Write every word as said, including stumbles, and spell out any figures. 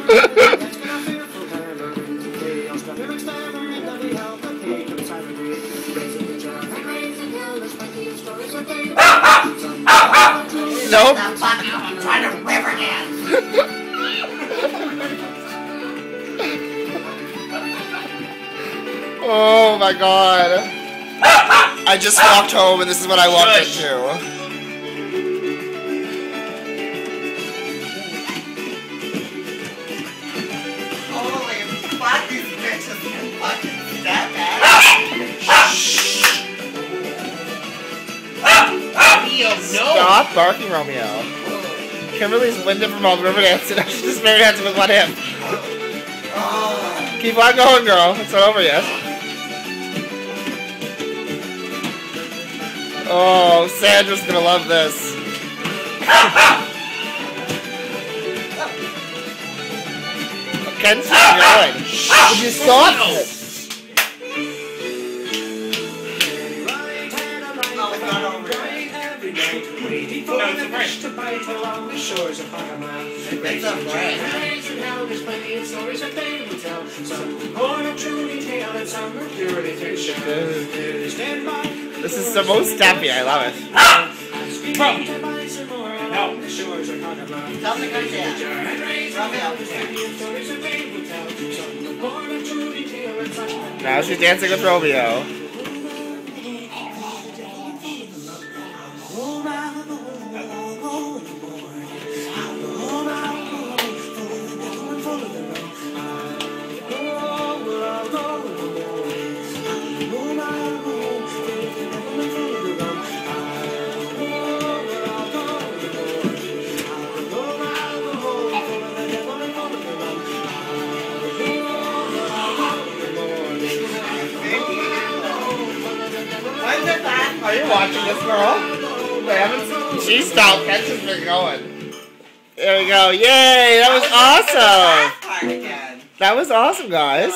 Nope. I'm trying to whip again. Oh my god. I just walked home and this is what I walked into. Holy fuck, these bitches can fucking step at. Romeo, no! Stop barking, Romeo. Kimberly's winded from all the river dancing. She's just very handsome with one hip. Keep on going, girl. It's not over yet. Oh, Sandra's gonna love this. Ken's just going. Would you stop it? It's a break. This is the most steppy. I love it. Bro. No. Tell me good dad. Now she's dancing with Romeo. Are you watching this, girl? I haven't seen. She stopped. That's just been going. There we go. Yay! That was awesome. That was awesome, guys.